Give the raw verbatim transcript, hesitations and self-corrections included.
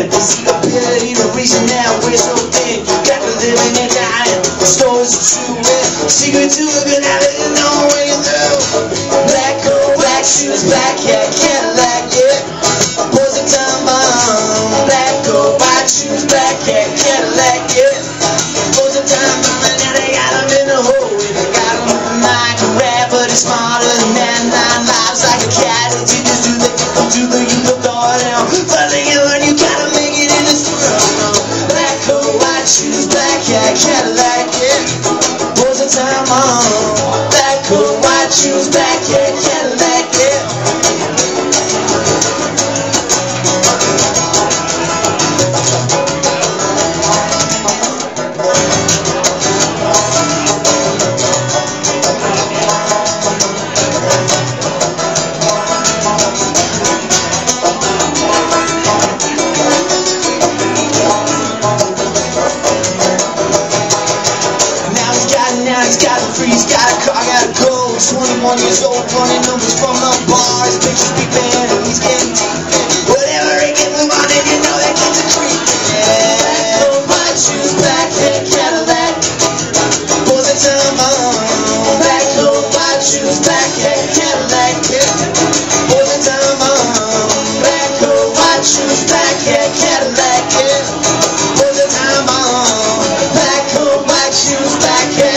Is the ability to reason now we're so thin. Got the living and dying, the stories are true. Secret to a good habit and no way through. Black coat, black shoes, black hat, Cadillac, yeah. Was a time bomb. Black coat, white shoes, black hat, Cadillac, yeah. Was a time bomb, and now they got him in the hole. They got him with the mind to rap, but he's smarter than that. Nine lives like a cat. It's easy to the to the you look all down. But they can learn, you gotta make it in this world. Black coat, white shoes, black hat, Cadillac, yeah. Was a time on. Black coat, white shoes, black hat, Cadillac, yeah. Now he's got a free, he's got a car, got a gold. twenty-one years old, running numbers from the bars. Pictures be bad and he's getting deep. Whatever he can move on, and you know that gets a creep. Yeah. Black coat, white shoes, black hat, Cadillac. Was a time on. Black coat, white shoes, black hat, Cadillac. Yeah. Was a time on. Black coat, white shoes, black hat, Cadillac. Yeah. Was a time on. Black coat, white shoes, black hat.